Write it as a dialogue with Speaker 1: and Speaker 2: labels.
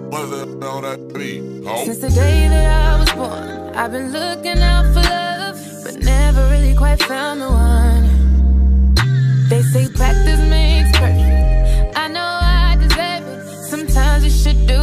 Speaker 1: What's that on that beat? Oh.
Speaker 2: Since the day that I was born, I've been looking out for love, but never really quite found the one. They say practice makes perfect. I know I deserve it. Sometimes you should do